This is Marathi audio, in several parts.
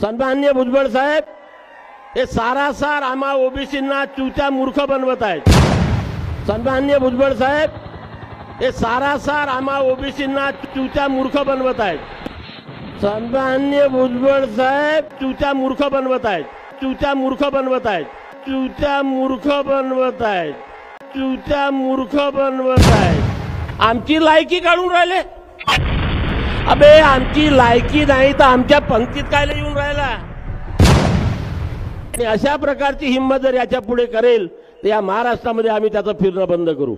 सन्माननीय भुजबळ साहेब हे सारासार आम्हा ओबीसींना चूच्या मूर्ख बनवत आहेत। सन्माननीय भुजबळ साहेब हे सारासार आम्हा ओबीसींना चूच्या मूर्ख बनवत आहेत। सन्माननीय भुजबळ साहेब चूच्या मूर्ख बनवत आहेत, चूच्या मूर्ख बनवत आहेत, चूच्या मूर्ख बनवत आहेत, चूच्या मूर्ख बनवत आहेत। आमची लायकी काढून राहिले। अबे आमची लायकी नाही तर आमच्या पंक्तीत काय येऊन राहिला। आणि अशा प्रकारची हिंमत जर याच्या पुढे करेल तर या महाराष्ट्रामध्ये आम्ही त्याचं फिरणं बंद करू।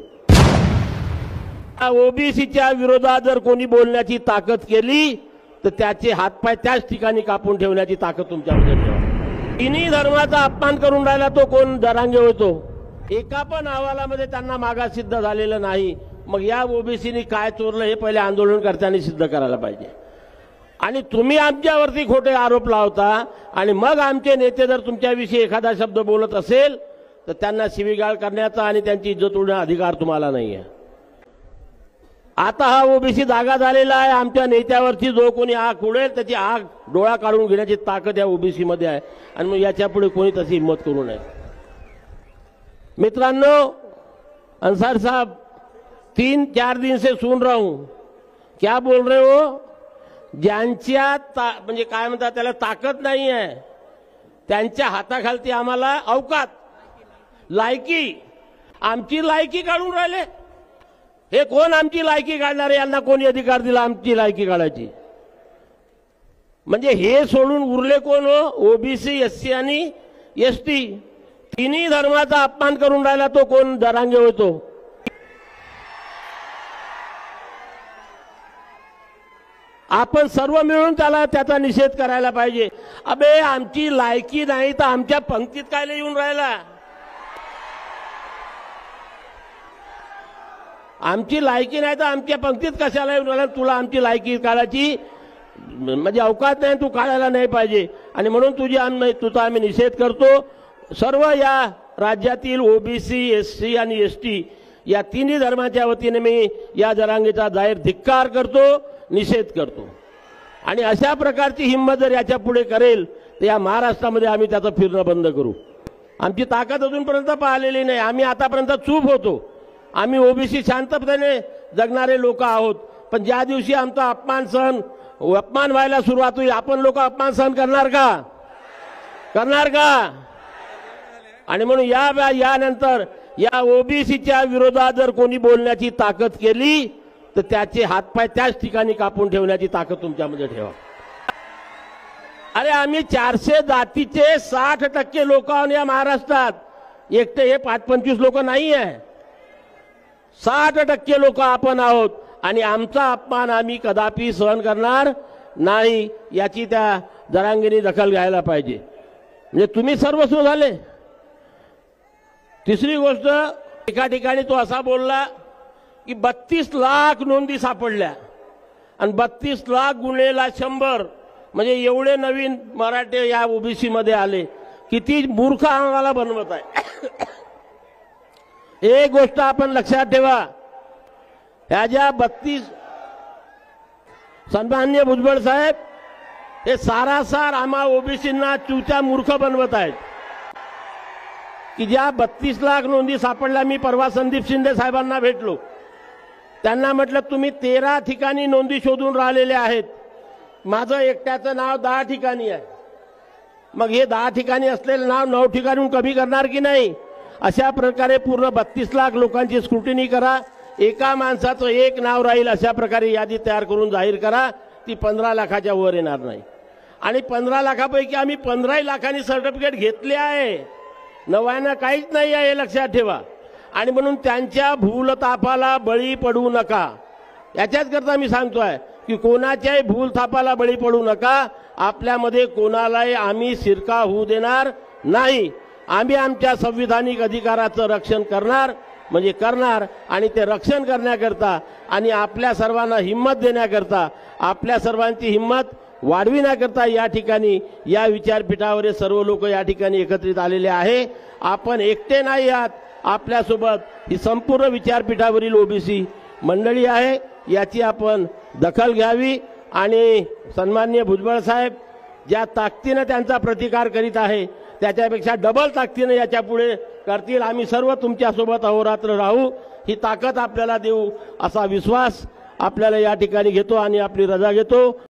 ओबीसीच्या विरोधात जर कोणी बोलण्याची ताकद केली तर त्याचे हातपाय त्याच ठिकाणी कापून ठेवण्याची ताकद तुमच्यामध्ये ठेवा। तिन्ही धर्माचा अपमान करून राहिला तो कोण जरांगे होतो। एका पण अहवालामध्ये त्यांना मागास सिद्ध झालेलं नाही। मग या ओबीसीनी काय चोरलं हे पहिले आंदोलनकर्त्यांनी सिद्ध करायला पाहिजे। आणि तुम्ही आमच्यावरती खोटे आरोप लावता आणि मग आमचे नेते जर तुमच्याविषयी एखादा शब्द बोलत असेल तर त्यांना शिवीगाळ करण्याचा आणि त्यांची इज्जत उडवण्याचा अधिकार तुम्हाला नाही आहे। आता हा ओबीसी जागा झालेला आहे। आमच्या नेत्यावरती जो कोणी आग उडेल त्याची आग डोळा काढून घेण्याची ताकद या ओबीसी मध्ये आहे आणि मग याच्या पुढे कोणी तशी हिम्मत करू नये। मित्रांनो, अंसार साहब 3-4 दिन से सुन रहा हूं, क्या बोल रहे हो? ज्यांच्या म्हणजे काय म्हणतात त्याला ताकद नाही आहे त्यांच्या हाताखालती आम्हाला अवकात लायकी, आमची लायकी काढून राहिले। हे कोण आमची लायकी काढणारे? यांना कोणी अधिकार दिला आमची लायकी काढायची? म्हणजे हे सोडून उरले कोण हो? ओबीसी, एससी आणि एसटी तिन्ही धर्माचा अपमान करून राहिला तो कोण जरांगे होतो। आपण सर्व मिळून त्याचा निषेध करायला पाहिजे। अबे आमची लायकी नाही तर आमच्या पंक्तीत काय येऊन राहिला। आमची लायकी नाही तर आमच्या पंक्तीत कशाला येऊन राहिला? तुला आमची लायकी काढायची म्हणजे अवकाश नाही, तू काढायला नाही पाहिजे। आणि म्हणून तुझा आम्ही निषेध करतो। सर्व या राज्यातील ओबीसी, एससी आणि एसटी या तिन्ही धर्माच्या वतीने मी या जरांगेचा जाहीर धिक्कार करतो, निषेध करतो। आणि अशा प्रकारची हिंमत जर याच्या पुढे करेल तर या महाराष्ट्रामध्ये आम्ही त्याचं फिरणं बंद करू। आमची ताकद अजूनपर्यंत पाहिलेली नाही। आम्ही आतापर्यंत चूप होतो। आम्ही ओबीसी शांतपणे जगणारे लोक आहोत। पण ज्या दिवशी आमचा अपमान व्हायला सुरुवात होईल आपण लोक अपमान सहन करणार का? करणार का? आणि म्हणून यानंतर या ओबीसीच्या विरोधात जर कोणी बोलण्याची ताकद केली तर त्याचे हातपाय त्याच ठिकाणी कापून ठेवण्याची ताकद तुमच्यामध्ये ठेवा। अरे आम्ही 400 जातीचे 60% लोक आहोत या महाराष्ट्रात। एकटे हे 5-25 लोक नाही आहे, 60% लोक आपण आहोत। आणि आमचा अपमान आम्ही कदापि सहन करणार नाही याची त्या जरांगेने दखल घ्यायला पाहिजे। म्हणजे तुम्ही सर्वस्व झाले। तिसरी गोष्ट, एका ठिकाणी तो असा बोलला की 32 लाख नोंदी सापडल्या आणि 32 लाख गुन्हेला 100 म्हणजे एवढे नवीन मराठे या ओबीसी मध्ये आले। किती मूर्ख आम्हाला बनवत आहे। एक गोष्ट आपण लक्षात ठेवा, ह्या ज्या 32 सन्माननीय भुजबळ साहेब हे सारासार आम्हा ओबीसींना चूच्या मूर्ख बनवत आहेत। की ज्या 32 लाख नोंदी सापडल्या, मी परवा संदीप शिंदे साहेबांना भेटलो, त्यांना म्हटलं तुम्ही 13 ठिकाणी नोंदी शोधून राहिलेले आहेत, माझं एकट्याचं नाव 10 ठिकाणी आहे। मग हे 10 ठिकाणी असलेलं नाव 9 ठिकाणून कमी करणार की नाही? अशा प्रकारे पूर्ण 32 लाख लोकांची स्क्रुटिनी करा। एका माणसाचं एक नाव राहील अशा प्रकारे यादी तयार करून जाहीर करा। ती 15 लाखाच्या वर येणार नाही। आणि 15 लाखापैकी आम्ही 15 लाखांनी सर्टिफिकेट घेतले आहे, नव्यानं काहीच नाही आहे, हे लक्षात ठेवा। आणि म्हणून त्यांच्या भूलथापाला बळी पडू नका। याच्याच करता मी सांगतोय की कोणाच्याही भूलथापाला बळी पडू नका। आपल्यामध्ये कोणालाही आम्ही शिरका होऊ देणार नाही। आम्ही आमच्या संविधानिक अधिकाराचं रक्षण करणार म्हणजे करणार। आणि ते रक्षण करण्याकरता आणि आपल्या सर्वांना हिम्मत देण्याकरता, आपल्या सर्वांची हिम्मत वाढविण्याकरता या ठिकाणी या विचारपीठावर सर्व लोक या ठिकाणी एकत्रित आलेले आहे। आपण एकटे नाही आहात, आपल्यासोबत ही संपूर्ण विचारपीठावरील ओबीसी मंडळी आहे। याची आपण दखल घ्यावी। आणि सन्माननीय भुजबळ साहेब ज्या ताकदीनं त्यांचा प्रतिकार करीत आहे त्याच्यापेक्षा डबल ताकदीनं याच्या पुढे करतील. आम्ही सर्व तुमच्यासोबत अहोरात्र राहू, ही ताकद आपल्याला देऊ असा विश्वास आपल्याला या ठिकाणी घेतो आणि आपली रजा घेतो.